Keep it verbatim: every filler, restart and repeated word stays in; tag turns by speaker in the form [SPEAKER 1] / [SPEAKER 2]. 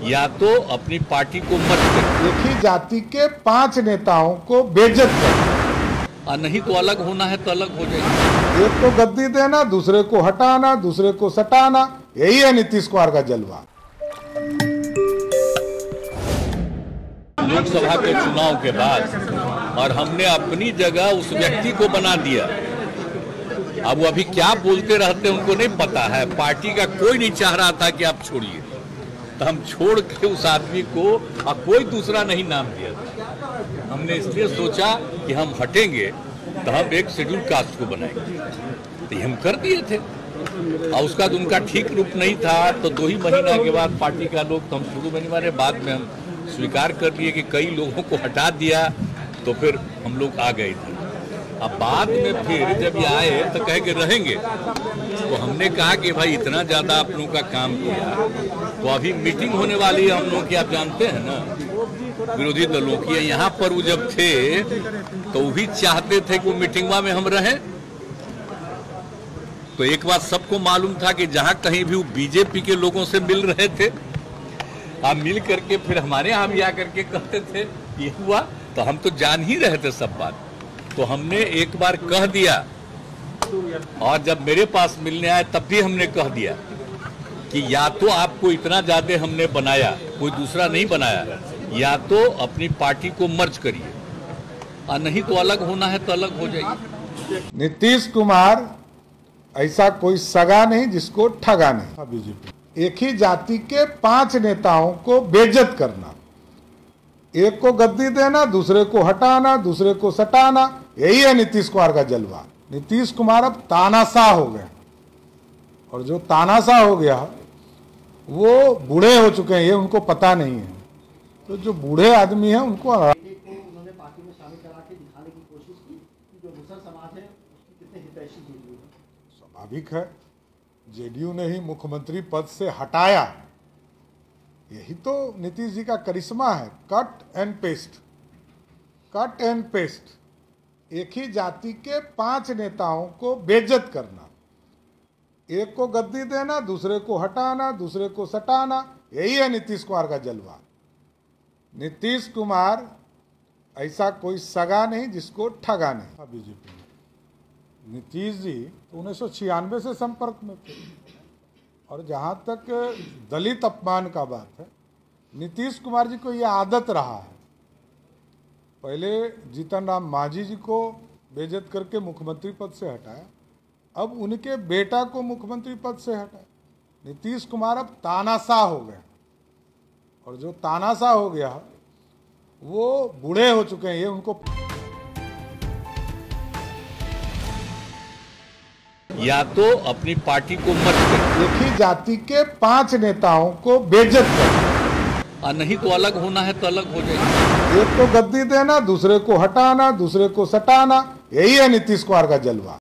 [SPEAKER 1] या तो अपनी पार्टी को मत कर,
[SPEAKER 2] एक ही जाति के पांच नेताओं को बेइज्जत कर,
[SPEAKER 1] और नहीं तो अलग होना है तो अलग हो जाएगी।
[SPEAKER 2] एक को गद्दी देना, दूसरे को हटाना, दूसरे को सटाना, यही है नीतीश कुमार का जलवा।
[SPEAKER 1] लोकसभा के चुनाव के बाद और हमने अपनी जगह उस व्यक्ति को बना दिया। अब वो अभी क्या बोलते रहते उनको नहीं पता है। पार्टी का कोई नहीं चाह रहा था कि आप छोड़िए, तो हम छोड़ के उस आदमी को और कोई दूसरा नहीं नाम दिया था। हमने इसलिए सोचा कि हम हटेंगे तो हम एक शेड्यूल कास्ट को बनाएंगे, तो हम कर दिए थे। और उसका तो उनका ठीक रूप नहीं था, तो दो ही महीना के बाद पार्टी का लोग, तो हम शुरू में नहीं मारे, बाद में हम स्वीकार कर लिए कि कई लोगों को हटा दिया, तो फिर हम लोग आ गए थे। अब बाद में फिर जब ये आए तो कहे कि रहेंगे, तो हमने कहा कि भाई इतना ज़्यादा आप लोगों का काम किया, तो अभी मीटिंग होने वाली है हम लोग की, आप जानते हैं ना, विरोधी दलों की। यहाँ पर वो जब थे तो वो भी चाहते थे कि वो मीटिंगवा में हम रहें। तो एक बात सबको मालूम था कि जहाँ कहीं भी वो बीजेपी के लोगों से मिल रहे थे, आप मिल करके फिर हमारे यहाँ भी आकर के कहते थे ये हुआ, तो हम तो जान ही रहे थे सब बात। तो हमने एक बार कह दिया, और जब मेरे पास मिलने आए तब भी हमने कह दिया कि या तो आपको इतना ज्यादा हमने बनाया, कोई दूसरा नहीं बनाया, या तो अपनी पार्टी को मर्ज करिए, और नहीं तो अलग होना है तो अलग हो जाइए।
[SPEAKER 2] नीतीश कुमार ऐसा कोई सगा नहीं जिसको ठगा नहीं। बीजेपी एक ही जाति के पांच नेताओं को बेइज्जत करना, एक को गद्दी देना, दूसरे को हटाना, दूसरे को सटाना, यही है नीतीश कुमार का जलवा। नीतीश कुमार अब तानाशाह हो गए, और जो तानाशाह हो गया वो बूढ़े हो चुके हैं, ये उनको पता नहीं है। तो जो बूढ़े आदमी हैं उनको
[SPEAKER 3] उन्होंने पार्टी में शामिल करा के दिखाने की कोशिश की कि जो मुसलमान समाज है उसकी कितने हितैषी जेडीयू है।
[SPEAKER 2] स्वाभाविक है, जेडीयू ने ही मुख्यमंत्री पद से हटाया। यही तो नीतीश जी का करिश्मा है, cut and paste, cut and paste. एक ही जाति के पांच नेताओं को बेइज्जत करना, एक को गद्दी देना, दूसरे को हटाना, दूसरे को सटाना, यही है नीतीश कुमार का जलवा। नीतीश कुमार ऐसा कोई सगा नहीं जिसको ठगा नहीं। बीजेपी में नीतीश जी तो उन्नीस सौ छियानवे से संपर्क में थे, और जहाँ तक दलित अपमान का बात है, नीतीश कुमार जी को यह आदत रहा है। पहले जीतन राम मांझी जी को बेइज्जत करके मुख्यमंत्री पद से हटाया, अब उनके बेटा को मुख्यमंत्री पद से हटाया। नीतीश कुमार अब तानाशाह हो गए, और जो तानाशाह हो गया वो बूढ़े हो चुके हैं, ये उनको।
[SPEAKER 1] या तो अपनी पार्टी को मत कर,
[SPEAKER 2] एक ही जाति के पांच नेताओं को बेइज्जत कर,
[SPEAKER 1] और नहीं तो अलग होना है तो अलग हो जाएगी।
[SPEAKER 2] एक को गद्दी देना, दूसरे को हटाना, दूसरे को सटाना, यही है नीतीश कुमार का जलवा।